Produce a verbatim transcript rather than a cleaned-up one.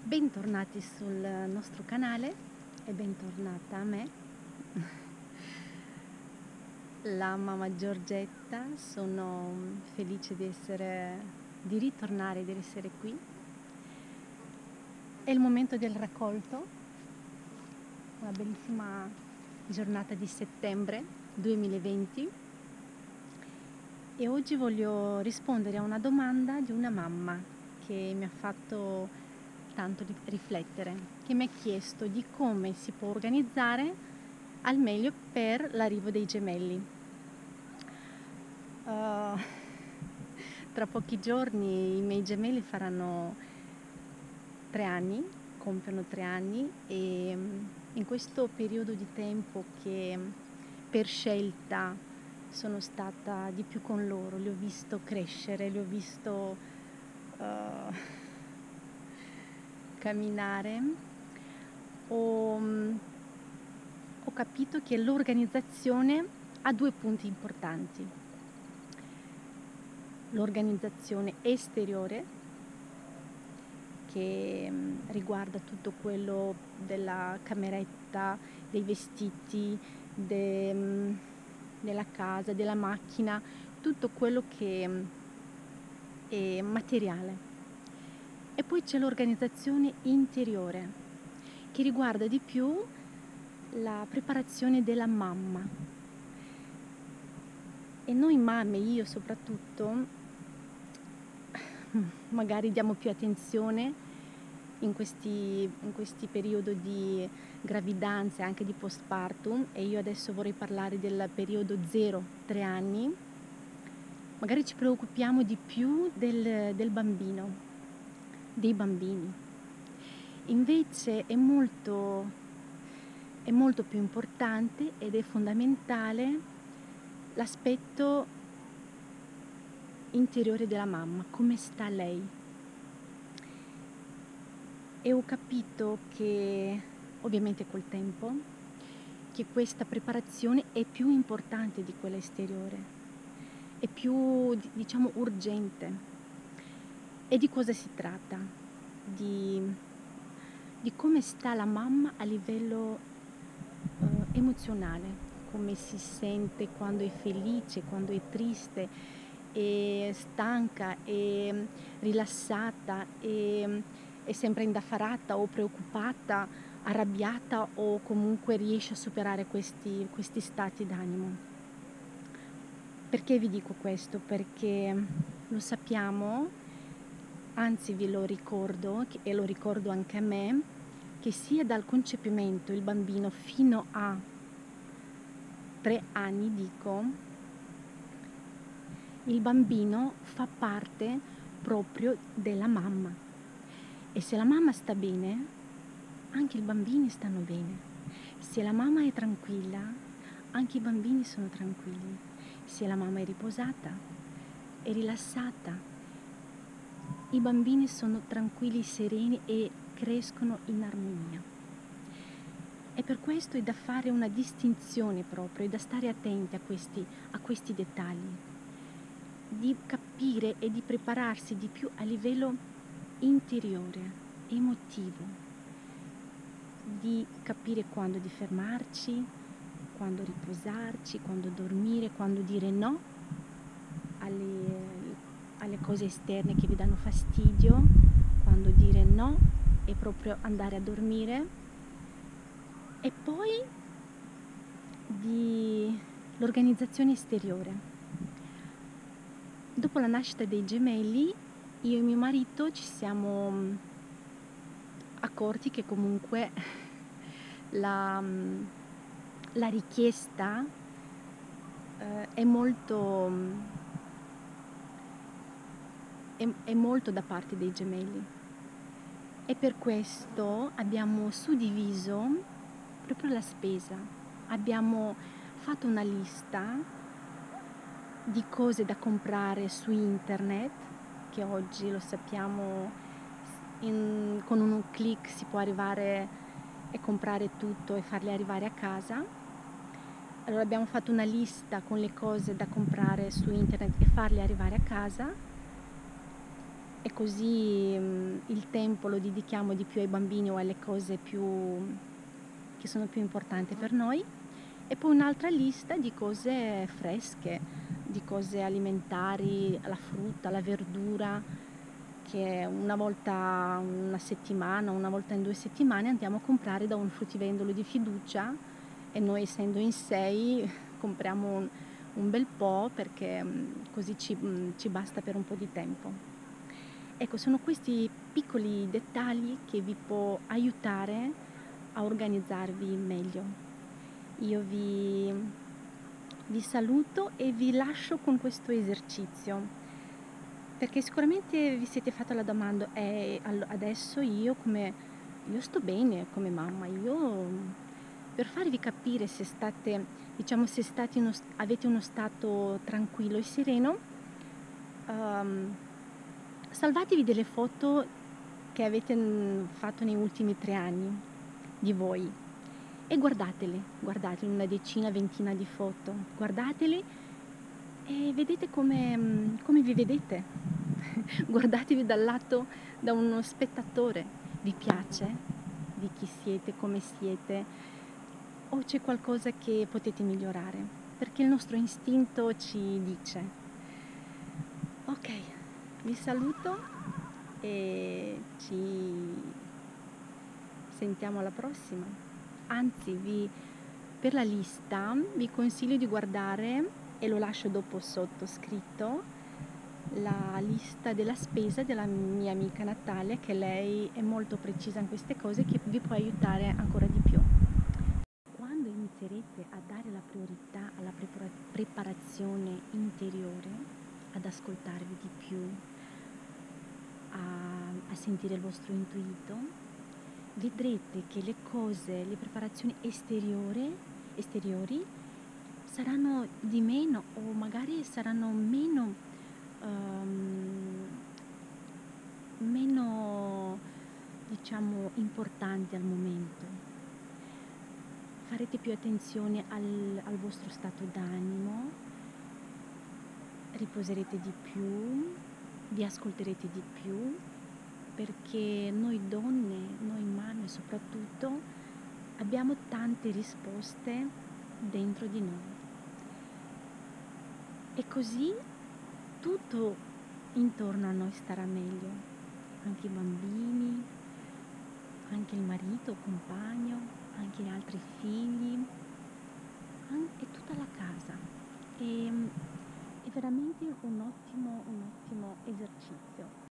Bentornati sul nostro canale e bentornata a me, la mamma Giorgetta. Sono felice di essere, di ritornare, di essere qui. È il momento del raccolto, una bellissima giornata di settembre duemilaventi e oggi voglio rispondere a una domanda di una mamma che mi ha fatto tanto riflettere, che mi ha chiesto di come si può organizzare al meglio per l'arrivo dei gemelli. Uh, tra pochi giorni i miei gemelli faranno tre anni, compiono tre anni e in questo periodo di tempo che per scelta sono stata di più con loro, li ho visto crescere, li ho visto uh, camminare, ho, ho capito che l'organizzazione ha due punti importanti: l'organizzazione esteriore, che riguarda tutto quello della cameretta, dei vestiti, de, della casa, della macchina, tutto quello che è materiale. E poi c'è l'organizzazione interiore, che riguarda di più la preparazione della mamma. E noi mamme, io soprattutto, magari diamo più attenzione in questi, in questi periodi di gravidanza e anche di postpartum, e io adesso vorrei parlare del periodo zero tre anni. Magari ci preoccupiamo di più del, del bambino, dei bambini. Invece è molto, è molto più importante ed è fondamentale l'aspetto interiore della mamma, come sta lei. E ho capito che, ovviamente col tempo, che questa preparazione è più importante di quella esteriore, è più, diciamo, urgente. E di cosa si tratta? Di, di come sta la mamma a livello uh, emozionale, come si sente quando è felice, quando è triste, è stanca, è rilassata, è, è sempre indaffarata o preoccupata, arrabbiata, o comunque riesce a superare questi, questi stati d'animo. Perché vi dico questo? Perché lo sappiamo, anzi vi lo ricordo, e lo ricordo anche a me, che sia dal concepimento il bambino fino a tre anni, dico, il bambino fa parte proprio della mamma, e se la mamma sta bene, anche i bambini stanno bene. Se la mamma è tranquilla, anche i bambini sono tranquilli. Se la mamma è riposata, è rilassata, i bambini sono tranquilli, sereni e crescono in armonia. E per questo è da fare una distinzione proprio, è da stare attenti a questi, a questi dettagli, di capire e di prepararsi di più a livello interiore, emotivo, di capire quando di fermarci, quando riposarci, quando dormire, quando dire no alle alle cose esterne che vi danno fastidio, quando dire no e proprio andare a dormire. E poi di l'organizzazione esteriore. Dopo la nascita dei gemelli, io e mio marito ci siamo accorti che comunque la, la richiesta eh, è molto è molto da parte dei gemelli, e per questo abbiamo suddiviso proprio la spesa. Abbiamo fatto una lista di cose da comprare su internet, che oggi lo sappiamo, in, con un click si può arrivare e comprare tutto e farle arrivare a casa. Allora abbiamo fatto una lista con le cose da comprare su internet e farle arrivare a casa. e così mm, il tempo lo dedichiamo di più ai bambini o alle cose più, che sono più importanti per noi. E poi un'altra lista di cose fresche, di cose alimentari, la frutta, la verdura, che una volta una settimana, una volta in due settimane andiamo a comprare da un fruttivendolo di fiducia, e noi essendo in sei compriamo un, un bel po', perché mm, così ci, mm, ci basta per un po' di tempo. Ecco, sono questi piccoli dettagli che vi può aiutare a organizzarvi meglio. Io vi, vi saluto e vi lascio con questo esercizio, perché sicuramente vi siete fatta la domanda, eh, adesso io come, io sto bene come mamma, io, per farvi capire se state, diciamo, se state uno, avete uno stato tranquillo e sereno, um, salvatevi delle foto che avete mm, fatto negli ultimi tre anni di voi e guardatele, guardatele una decina, ventina di foto, guardatele e vedete come, mm, come vi vedete. Guardatevi dal lato, da uno spettatore. Vi piace di chi siete, come siete? O c'è qualcosa che potete migliorare? Perché il nostro istinto ci dice. Ok, vi saluto e ci sentiamo alla prossima. Anzi, vi, per la lista vi consiglio di guardare, e lo lascio dopo sotto scritto, la lista della spesa della mia amica Natalia, che lei è molto precisa in queste cose, che vi può aiutare ancora di più. Quando inizierete a dare la priorità alla prepara- preparazione interiore, ad ascoltarvi di più, a, a sentire il vostro intuito, vedrete che le cose, le preparazioni esteriori, esteriori saranno di meno, o magari saranno meno, um, meno, diciamo, importanti al momento. Farete più attenzione al, al vostro stato d'animo, riposerete di più, vi ascolterete di più, perché noi donne, noi mamme soprattutto, abbiamo tante risposte dentro di noi. E così tutto intorno a noi starà meglio, anche i bambini, anche il marito, il compagno, anche gli altri figli, e tutta la casa. E, è veramente un ottimo, un ottimo esercizio.